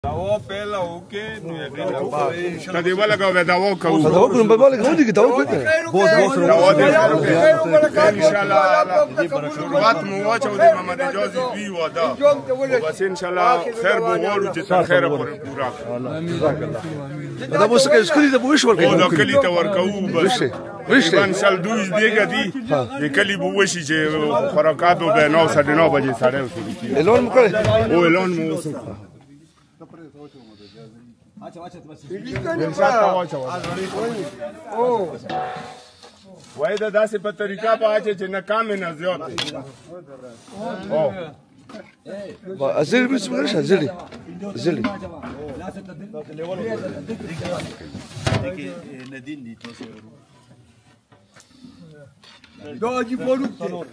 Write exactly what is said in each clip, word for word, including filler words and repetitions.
دوا پہلا ہو کے کدی والا کا دوا کو دوا کو نمبر والا کو دي دوا کو بوس بوس دوا دي ان شاء الله شروعات مو واچو دي محمد اجازي وی ودا بس ان شاء الله خیر بو ولو چې خیر پورا دا بوس کې سکري دا بوش ورکړي دا کلی ته ورکو بس رشته ان شاء الله دوی دیګه دي د کلی بو وشي چې خوراکاتو به نو ساڑھے نو بجې ساڑھے وسو اعلان مکړه او اعلان مو وسو اچھا اچھا بس او وای دا داسې په طریقه په اچ چې نه کام نه زیات او ازل بس مش ازل ازل ندين دي دا جي فورو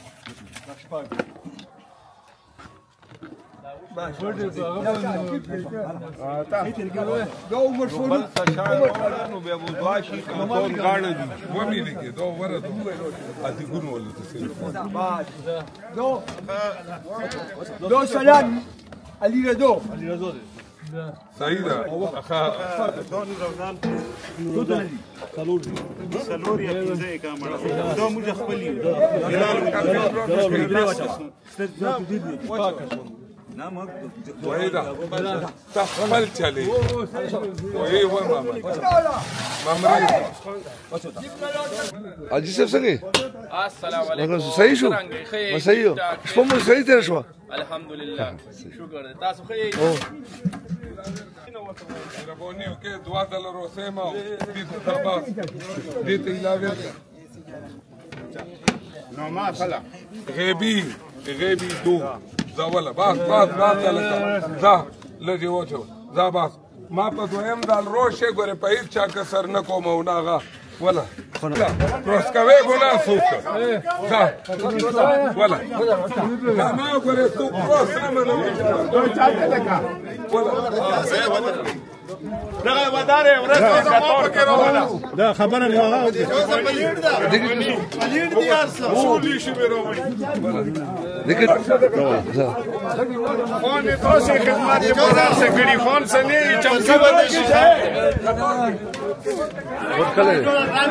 دو عمر فورو نو بیا بو دواشي کوم غاړه دي و مې لګي دو ورته اته ګونو ولته دو دو سلام علي رضا علي رضا سعيده اخا دون روزان سلور سلور یا پنځه کا مړه دو موږ خپل نعم وهيدا تحمل چلے وہی وہ ماما مامری اجي صاحب څنګه السلام علیکم صحیح شو ما صحیح شو مو صحیح تیر شو الحمدلله شکر تاسو ښه ربونیو کې دعا دل روسما دې تبا دې ته علاوه نو ما فلا غيبي غيبي دو ذا ولا باس باس باس لك ذا لجي وجهه ذا باس ما په دویم دال روشه ګوره په هیڅ چا کسر نه کوم او ناغه ولا روس کوي ګنا سوک ذا ولا ما ګوره تو روس نه نو چاته لگا ولا دغه وداره ورته موټر کې روانه دا خبره نه هغه مليون دا مليون دي اصلا شو شي وروي لیکن فون تو سے خدمت بازار سے گڑی فون سے نہیں چمچا بندی ہے ووٹ کله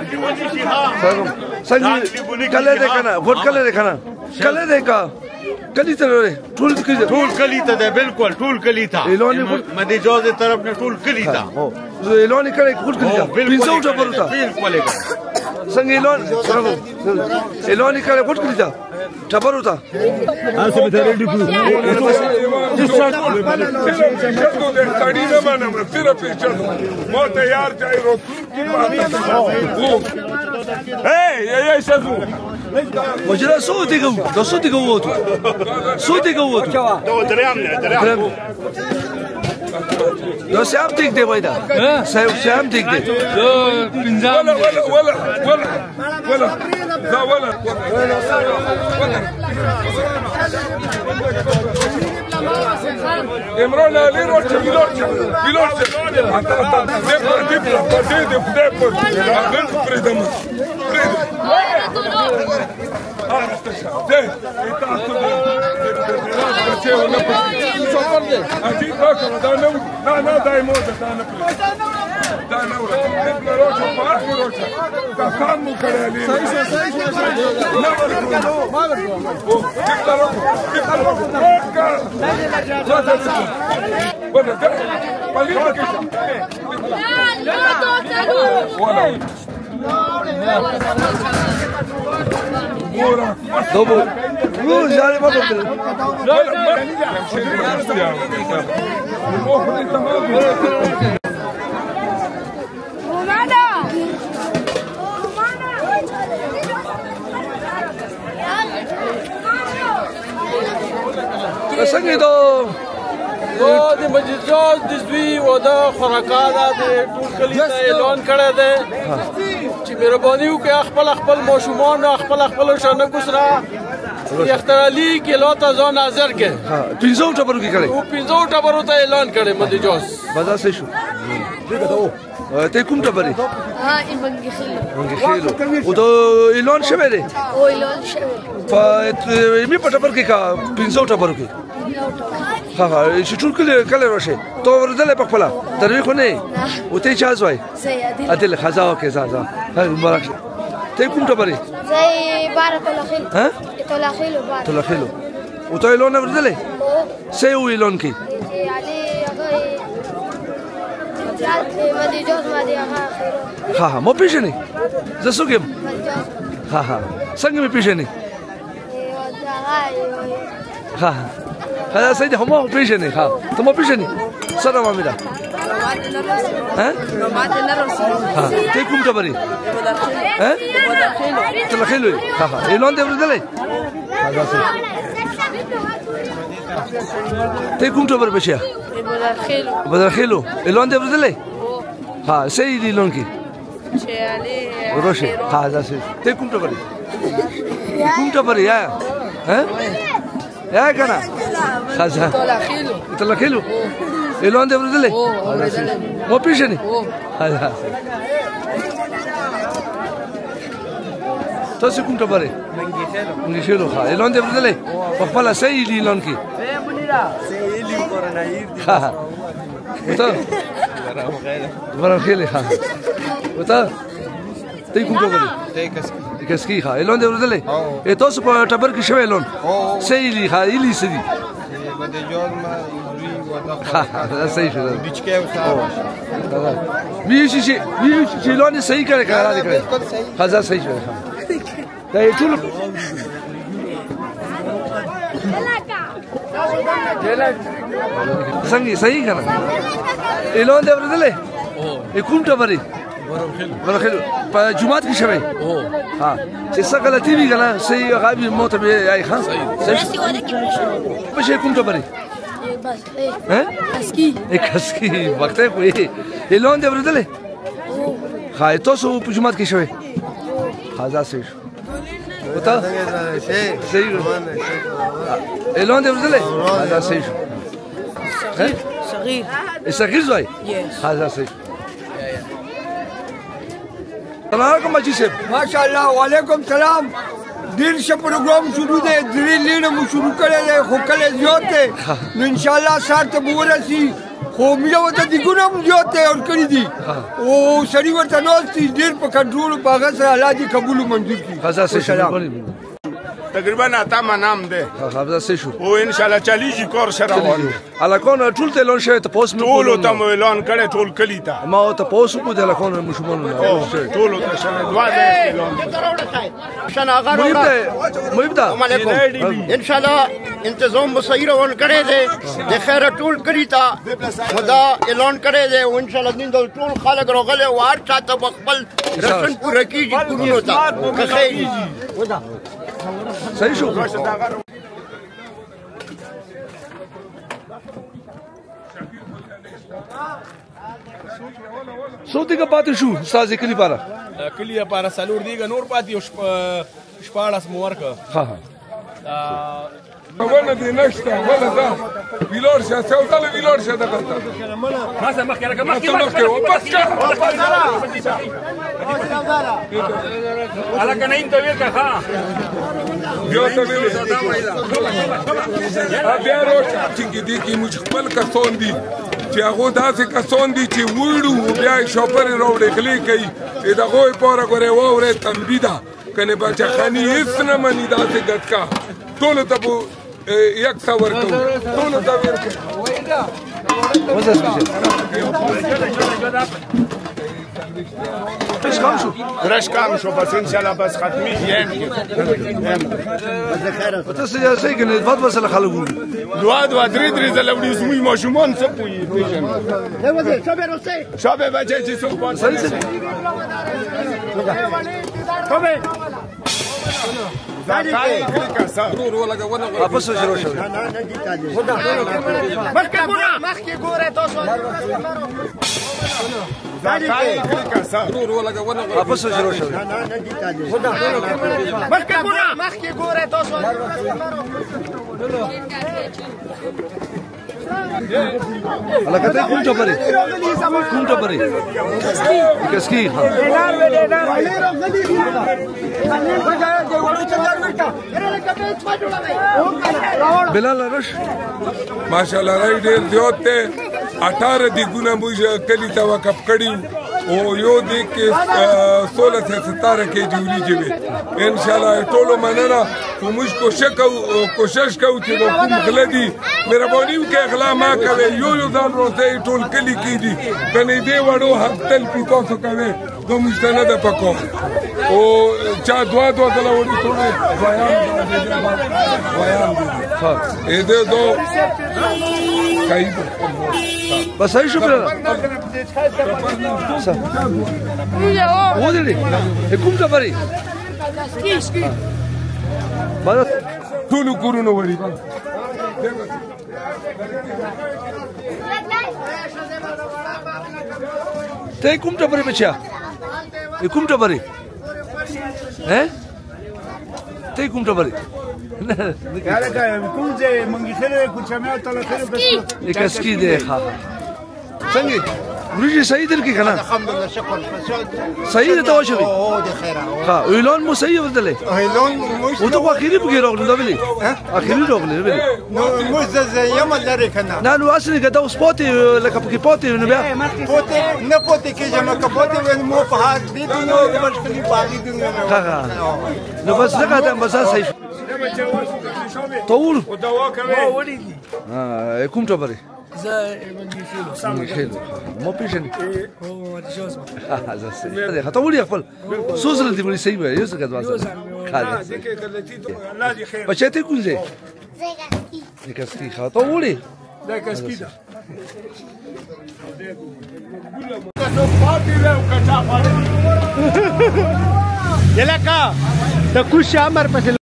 څنګه کله دې کنه ووٹ کله دې کنه کله دې کا کلی ته ټول کلی ټول کلی ته ده بالکل ټول کلی ته اعلان مدي جوز طرف نه ټول کلی ته هو اعلان کړي ټول کلی ته پنځه وټه پروتا بالکل څنګه اعلان اعلان کړي ټول کلی ته ټبر وتا اسه به ریډي کو गाड़ी में मैंने सिर्फ मो तैयार चाहिए रोतू की ये ये शजू وجرا صوتي جو ده صوتي جوته صوتي جوته دو دريام دريام ده سام تيك دي ويدا سام سام تيك دي ولا ولا ولا ولا ولا لا ولا امرون علي روتش بيلوتش بيلوتش انت انت ديبر ديبر ديبر ديبر ديبر فريدم فريدم دوبو روح جاري ما قلت څنګه دو او د مجلس د دوی و د خوراکانه د ټول کلی ته اعلان کړی دی چې مهرباني وکړئ خپل خپل ماشومان خپل خپل شانه کوسرا اختر علي کلو ته ځان حاضر کې ها پنځو ټبرو کې کړي او پنځو ټبرو ته اعلان کړی مجلس بازار څه شو ته کوم ټبري ها ایمنګخیلو منګخیلو او دا اعلان شوی دی او اعلان شوی په می په ټبر کې کا پنځو ټبرو کې ها ها چې ټول کله کله راشي تو ورته په خپل تروي خو نه او ته چا ځوي زي ادل خزا او کې زازا هاي مبارک ته کوم ته بری زي بارك الله خير ها طلع خير وبارك ته خلو او ته لون ورته سي وي لون کې علي اغاي مدي جوز مدي اغا خير ها ها مو پیژنې زه سوګم ها ها څنګه مې پیژنې ها ها سيدي هم پیژنې ها ته مو پیژنې سره ما میرا ها ها ته کوم ته بری ها ته خلو ها ها لون دې ورته ها څه ته کوم ته بر بشیا بدر خلو لون دې ورته ها سيدي لون کې روشي ها ځه ته کوم ته بری کوم ته بری یا ها يا كنا خزا تلاخيلو تلاخيلو إلون ده بردله مو بيشني هذا تاسو کوم تبره منګي شلو ها إلون ده بردله خپل سيدي إلون کې سيدي قرناير دي ها وتا برام خيله ها وتا ته کوم تبره ته کسکی کسکی ها إلون ده بردله ا تاسو په ټبر کې شوي إلون سيدي ها إلي سيدي بده جوړ ما يجري ودا ها صحیح شو بيچکه وسا بيشي شي بيشي إلون صحیح کړه کړه کړه ها صحیح شو دا یې ټول څنګه صحیح کړه إلون ده بردله او کوم ټبري ورخلو په جمعات کې شوی ها چې څه غلطي وی کنه صحیح غابي موت به اي خان صحیح په شي کوم ته بری بس ايه ها اسكي اي کسکی وخت کوي إلون دې ورته ها تاسو په جمعات کې شوی خازا سي وتا صحیح إلون دې ورته خازا سي صغير صغير زوي خازا سي السلام علیکم بچی صاحب ماشاءالله وعلیکم سلام ډیر ښه پروګرام شروع دی درې لیډه مو شروع کړی دی خو کله زیات دی نو انشاءالله سهار ته به ورسي خو مینه ورته دیګونه هم زیات دی ورکړي دي او سړي ورته ناست دي ډېر په کنټرول په هغه سره الله دې قبول منظور کړي تقریبا اتم نام ده خبر څه شو او ان شاء الله چلیږي کور سره روان الکون ټول ته لون شوی ته پوس مې ټول ته اعلان کړي ټول کلی ته ما ته پوس کو د الکون مشمون ټول ته شوی دوا ده اعلان شنه غره مبدا علیکم ان شاء الله انتظام بصیر ون کړي دي د خیر ټول کلی ته خدا اعلان کړي دي او ان شاء الله دین ټول خلک راغله وار چاته خپل رسن پوره کیږي کورونو ته خیر ودا صحیح شو سو دغه پاتې شو استاد کلی پاره کلی لپاره سلور دیګه نور پاتې او شپاړس مو ورکه ها ها ولا دي نشتا ولا ده ویلور شه څو ځله ویلور شه دغه ما سم مخکې راکه مخکې مخکې واپس على کنه انت ورکه ها بیا ته ویل بیا روښه چې دې کې موږ خپل کسون دي چې هغه داسې کسون دي چې وړو بیا شوپر راوړي غلي کوي چې دغه پوره غره وره تنبیدا کنه بچا خاني هیڅ نه مني داسې ګټکا ټول ته یک څور کو ټول ته ورکو وایدا وځه ايش كم شو؟ رش کام شو بس ان شاء الله بس ختمي یم تاسو یې صحیح کنه د بس له خلکو دوا دوا درې درې زله وړي زموږ ماشومان څه پوي پیژن دا وځه شابه روسي شابه بچي چې څو پات صحیح صحیح کمه زاکای کلیکا سر ضرور ولا غونه واپس شروع شو مخکې ګوره مخکې ګوره تاسو زاکای کلیکا سر ضرور ولا غونه واپس شروع شو مخکې ګوره مخکې ګوره تاسو الله کته کوم ټپري کوم ټپري کسکی ها بلال رش ماشاءالله راي ډېر زیات ته اٹھارہ دیګونه موږ کلی ته وقف کړیو او یو دی کې سولہ سے ستارہ کې جوړی جوړي ان شاء الله ټولو مننه کومش کوشش کوو کوشش کوو چې کوم غلدي مهرباني وکړئ اغلا ما کوي یو یو ځان روته ټول کلی کې دي کني دی وړو حق تل په تاسو کوي کوم مشتنه ده پکو او چا دوا دوا دلا وړي ټول بیان بیان ها اې دې دو کای بس هي شكرا ودري کوم ټپري بعد ټول کورونه وړي ته کوم ټپري بچا کوم ټپري ها ته کوم ټپري یاره کا کوم ځای منګي خره کوم چمه تعالی خره بس کسکی دی ها څنګه ورجی صحیح در کې کنه الحمدلله شکر صحیح ته وشوي او د خیره ها اعلان مو صحیح بدله اعلان مو او ته اخیری بګی راغلی دا ویلي اخیری راغلی ویلي نو مو زه یم لري کنه نه نو اصلي کدا اوس پاتې لکه پکې پاتې نو بیا پوتې نه پوتې کې جمع کپوتې ول مو په هات دي نو مشکلي باغی دي ها نو بس لکه دا بس صحیح طول دوا کوي ها کوم ټپري زه منګي خیل مو پیژنې او ما تشوس ها زه سه خطا ولي خپل سوزل دي ولي صحیح وي یوه څه واسه خالد الله دې خیر بچته کوم ځای زه کسکی خطا ولي دا کسکی دا یلکا د کوشامر په